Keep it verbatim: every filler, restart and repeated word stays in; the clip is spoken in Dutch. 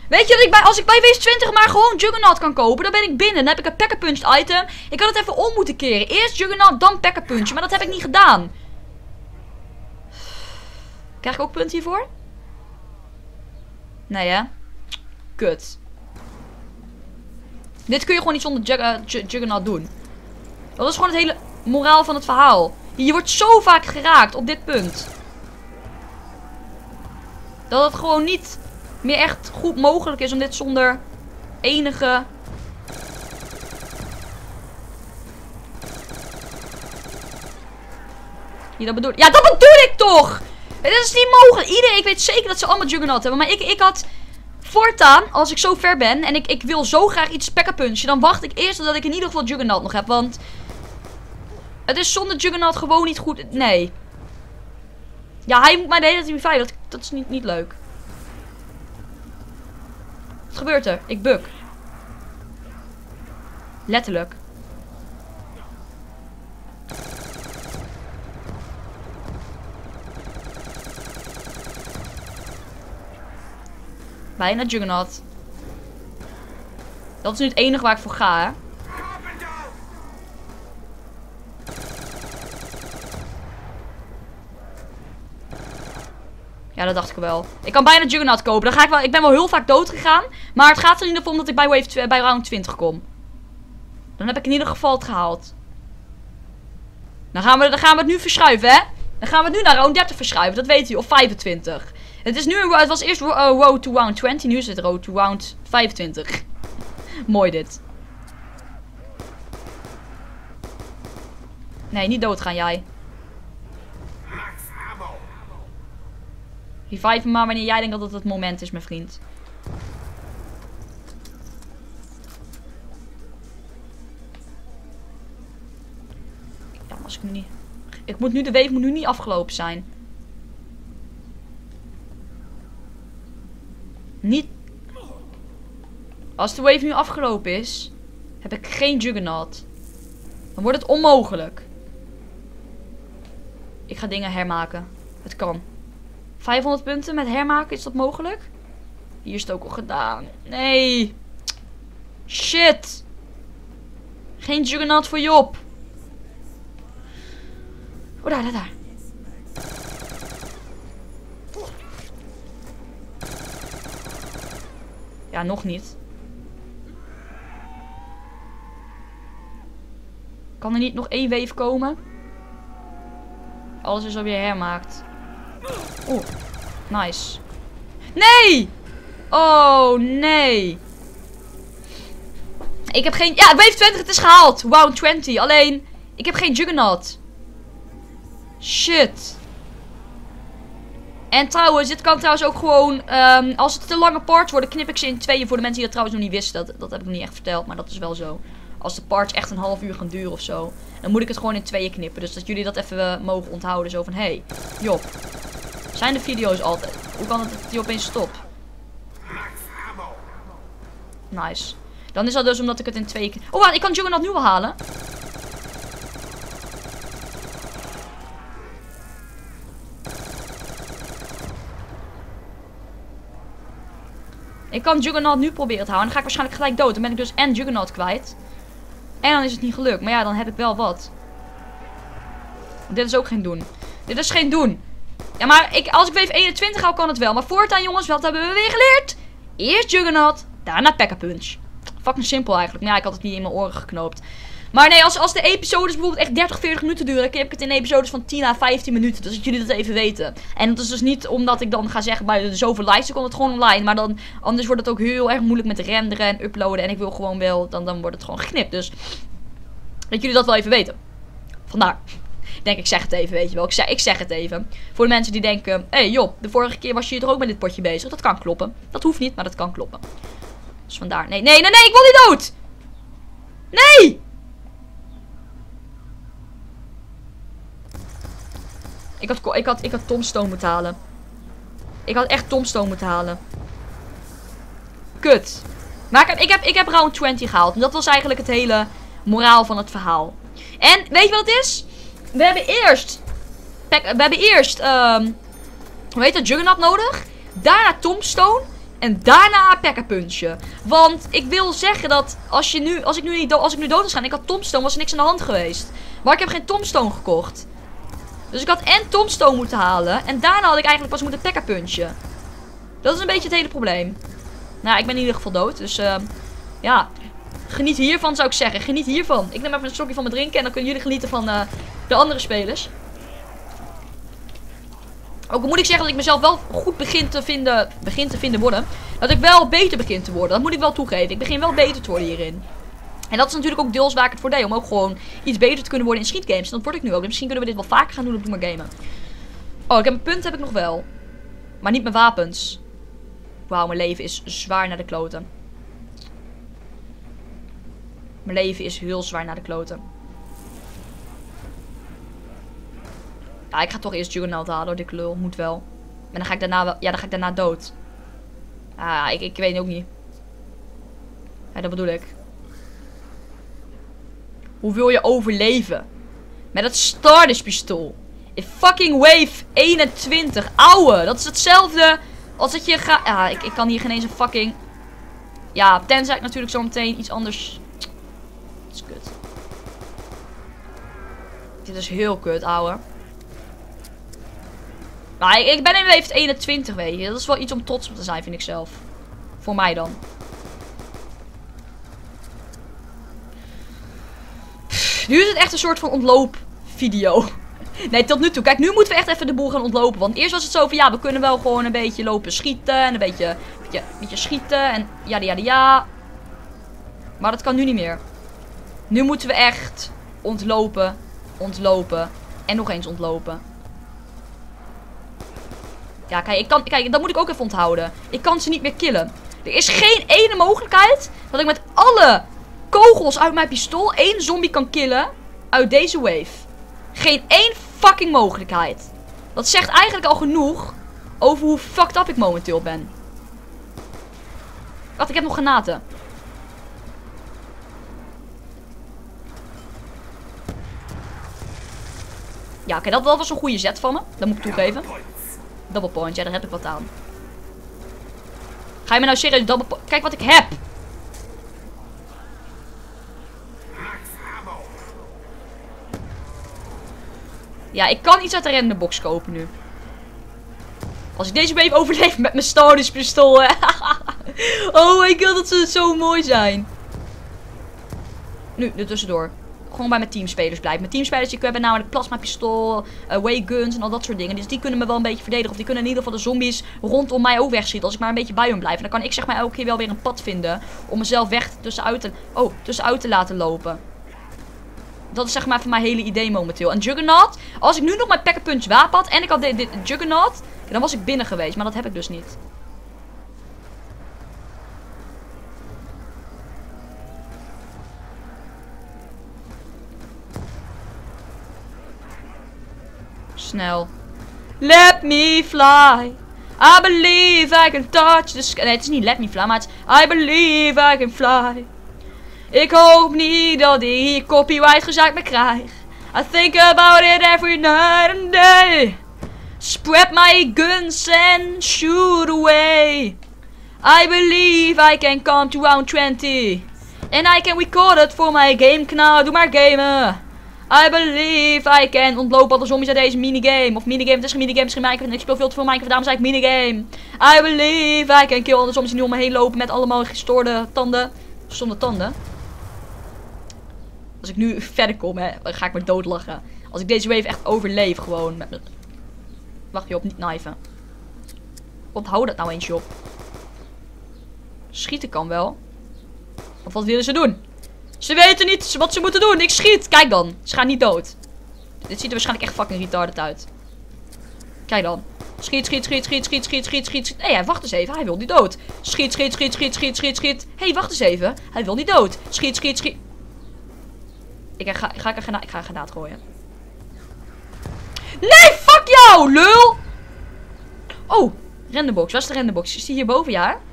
Weet je dat ik bij, als ik bij Wave twintig maar gewoon Juggernaut kan kopen, dan ben ik binnen. Dan heb ik een Pack-a-Punch item. Ik had het even om moeten keren. Eerst Juggernaut, dan Pack-a-Punch. Maar dat heb ik niet gedaan. Krijg ik ook punten hiervoor? Nee, hè? Kut. Dit kun je gewoon niet zonder Jug uh, Juggernaut doen. Dat is gewoon het hele moraal van het verhaal. Je wordt zo vaak geraakt op dit punt. Dat het gewoon niet meer echt goed mogelijk is om dit zonder enige... Ja, dat bedoel... ja, dat bedoel ik toch! Het is niet mogelijk. Iedereen, ik weet zeker dat ze allemaal Juggernaut hebben. Maar ik, ik had voortaan, als ik zo ver ben en ik, ik wil zo graag iets Pack-a-Punchen, dan wacht ik eerst totdat ik in ieder geval Juggernaut nog heb. Want het is zonder Juggernaut gewoon niet goed. Nee. Ja, hij moet mij de hele tijd vijf. Dat, dat is niet, niet leuk. Wat gebeurt er? Ik buk. Letterlijk. Bijna Juggernaut. Dat is nu het enige waar ik voor ga, hè. Ja, dat dacht ik wel. Ik kan bijna Juggernaut kopen. Dan ga ik wel. Ik ben wel heel vaak dood gegaan. Maar het gaat er in ieder geval om dat ik bij wave twee, bij round twintig kom. Dan heb ik in ieder geval het gehaald. Dan gaan we, dan gaan we het nu verschuiven, hè. Dan gaan we het nu naar round dertig verschuiven. Dat weet u. Of vijfentwintig. Het is nu, het was eerst uh, road to round twintig. Nu is het road to round vijfentwintig. Mooi dit. Nee, niet doodgaan jij. Revive me maar wanneer jij denkt dat het het moment is, mijn vriend. Ja, als ik nu niet... Ik moet nu, de wave moet nu niet afgelopen zijn. Niet... Als de wave nu afgelopen is, heb ik geen Juggernaut. Dan wordt het onmogelijk. Ik ga dingen hermaken. Het kan. vijfhonderd punten met hermaken, is dat mogelijk? Hier is het ook al gedaan. Nee. Shit. Geen Juggernaut voor Job. Oh, daar, daar, daar. Ja, nog niet. Kan er niet nog één wave komen? Alles is alweer hermaakt. Oeh, nice. Nee! Oh, nee. Ik heb geen... Ja, wave twintig, het is gehaald. Round twintig. Alleen, ik heb geen Juggernaut. Shit. En trouwens, dit kan trouwens ook gewoon... Um, als het te lange parts worden, knip ik ze in tweeën. Voor de mensen die dat trouwens nog niet wisten. Dat, dat heb ik nog niet echt verteld, maar dat is wel zo. Als de parts echt een half uur gaan duren of zo, dan moet ik het gewoon in tweeën knippen. Dus dat jullie dat even uh, mogen onthouden. Zo van, hé, hey, Job. Zijn de video's altijd? Hoe kan het dat die opeens stopt? Nice. Dan is dat dus omdat ik het in tweeën... Oh, wacht, ik kan Juggernaut nu wel halen. Ik kan Juggernaut nu proberen te houden. Dan ga ik waarschijnlijk gelijk dood. Dan ben ik dus en Juggernaut kwijt. En dan is het niet gelukt. Maar ja, dan heb ik wel wat. Dit is ook geen doen. Dit is geen doen. Ja, maar ik, als ik wave eenentwintig hou, kan het wel. Maar voortaan, jongens, wat hebben we weer geleerd? Eerst Juggernaut, daarna Pack-a-Punch. Fucking simpel eigenlijk. Maar ja, ik had het niet in mijn oren geknoopt. Maar nee, als, als de episodes bijvoorbeeld echt dertig, veertig minuten duren, dan heb ik het in episodes van tien à vijftien minuten. Dus dat jullie dat even weten. En dat is dus niet omdat ik dan ga zeggen bij de zoveel likes, dan komt het gewoon online. Maar dan, anders wordt het ook heel erg moeilijk met renderen en uploaden. En ik wil gewoon wel, dan, dan wordt het gewoon geknipt. Dus dat jullie dat wel even weten. Vandaar. Ik denk, ik zeg het even, weet je wel. Ik zeg, ik zeg het even. Voor de mensen die denken, hé hey, Job, de vorige keer was je hier toch ook met dit potje bezig. Dat kan kloppen. Dat hoeft niet, maar dat kan kloppen. Dus vandaar. Nee, nee, nee, nee, ik wil niet dood! Nee! Ik had, ik had, ik had Tombstone moeten halen. Ik had echt Tombstone moeten halen. Kut. Maar ik heb, ik heb, ik heb round twintig gehaald. En dat was eigenlijk het hele moraal van het verhaal. En weet je wat het is? We hebben eerst... We hebben eerst... Um, hoe heet dat? Juggernaut nodig. Daarna Tombstone. En daarna P.E.K.K.A punchen. Want ik wil zeggen dat als, je nu, als, ik, nu niet als ik nu dood was gaan en ik had Tombstone, was er niks aan de hand geweest. Maar ik heb geen Tombstone gekocht. Dus ik had en Tombstone moeten halen. En daarna had ik eigenlijk pas moeten P.E.K.K.A punchen. Dat is een beetje het hele probleem. Nou, ik ben in ieder geval dood. Dus uh, ja, geniet hiervan zou ik zeggen. Geniet hiervan. Ik neem even een slokje van mijn drinken en dan kunnen jullie genieten van uh, de andere spelers. Ook moet ik zeggen dat ik mezelf wel goed begin te vinden, begin te vinden worden. Dat ik wel beter begin te worden. Dat moet ik wel toegeven. Ik begin wel beter te worden hierin. En dat is natuurlijk ook deels waar ik het voor deed. Om ook gewoon iets beter te kunnen worden in schietgames. En dat word ik nu ook. Dus misschien kunnen we dit wel vaker gaan doen op Doe Maar Gamen. Oh, ik heb een punt heb ik nog wel. Maar niet mijn wapens. Wauw, mijn leven is zwaar naar de kloten. Mijn leven is heel zwaar naar de kloten. Ja, ik ga toch eerst Juggernaut halen door dikke lul. Moet wel. En dan ga ik daarna wel... Ja, dan ga ik daarna dood. Ah, ik, ik weet ook niet. Ja, dat bedoel ik. Hoe wil je overleven? Met het Stardust pistool. In fucking wave eenentwintig. Ouwe, dat is hetzelfde als dat je gaat... Ja, ik, ik kan hier geen eens een fucking... Ja, tenzij ik natuurlijk zo meteen iets anders... Dat is kut. Dit is heel kut, ouwe. Maar ik, ik ben in wave eenentwintig, weet je. Dat is wel iets om trots op te zijn, vind ik zelf. Voor mij dan. Pff, nu is het echt een soort van ontloopvideo. Nee, tot nu toe. Kijk, nu moeten we echt even de boel gaan ontlopen. Want eerst was het zo van, ja, we kunnen wel gewoon een beetje lopen schieten. En een beetje, een beetje, een beetje schieten. En ja, ja, ja. Maar dat kan nu niet meer. Nu moeten we echt ontlopen, ontlopen en nog eens ontlopen. Ja, kijk, ik kan, kijk, dat moet ik ook even onthouden. Ik kan ze niet meer killen. Er is geen ene mogelijkheid dat ik met alle kogels uit mijn pistool één zombie kan killen uit deze wave. Geen één fucking mogelijkheid. Dat zegt eigenlijk al genoeg over hoe fucked up ik momenteel ben. Wacht, ik heb nog granaten. Ja, oké, okay, dat, dat was een goede zet van me. Dat moet ik toegeven. Double point, ja, daar heb ik wat aan. Ga je me nou serieus double point... Kijk wat ik heb! Ja, ik kan iets uit de random box kopen nu. Als ik deze wave overleef met mijn Stardust pistool. Oh my god, dat zou zo mooi zijn. Nu, er tussendoor. Gewoon bij mijn teamspelers blijven. Mijn teamspelers die hebben namelijk plasma pistool, uh, wayguns en al dat soort dingen. Dus die kunnen me wel een beetje verdedigen. Of die kunnen in ieder geval de zombies rondom mij ook wegschieten. Als ik maar een beetje bij hun blijf. En dan kan ik zeg maar elke keer wel weer een pad vinden. Om mezelf weg tussenuit te, oh, tussenuit te laten lopen. Dat is zeg maar even mijn hele idee momenteel. En Juggernaut, als ik nu nog mijn P.E.K.K.A punch wapen had en ik had dit, dit Juggernaut, dan was ik binnen geweest. Maar dat heb ik dus niet. Snel. Let me fly. I believe I can touch the sky. Nee, het is niet let me fly, maar het is I believe I can fly. Ik hoop niet dat ik hier copyright gezeik me krijg. I think about it every night and day. Spread my guns and shoot away. I believe I can count to round twenty. And I can record it for my game kanaal. Doe maar gamen. I believe I can ontlopen alle zombies uit deze minigame. Of minigame, het is geen minigame, het is geen Minecraft. Ik speel veel te veel Minecraft, daarom zei ik minigame. I believe I can kill alle zombies die nu om me heen lopen met allemaal gestoorde tanden. Zonder tanden. Als ik nu verder kom, hè, dan ga ik me doodlachen. Als ik deze wave echt overleef, gewoon. Met me... Wacht je op, niet kniven. Onthoud dat nou eens, joh. Schieten kan wel. Of wat willen ze doen? Ze weten niet wat ze moeten doen. Ik schiet. Kijk dan. Ze gaan niet dood. Dit ziet er waarschijnlijk echt fucking retarded uit. Kijk dan. Schiet, schiet, schiet, schiet, schiet, schiet, schiet, schiet. Nee, hey, wacht eens even. Hij wil niet dood. Schiet, schiet, schiet, schiet, schiet, schiet, schiet. Hé, hey, wacht eens even. Hij wil niet dood. Schiet, schiet, schiet. Ik ga, ga, ik, ga, ik ga een granaat gooien. Nee, fuck jou, lul! Oh, randombox. Waar is de randombox? Is die hierboven, ja?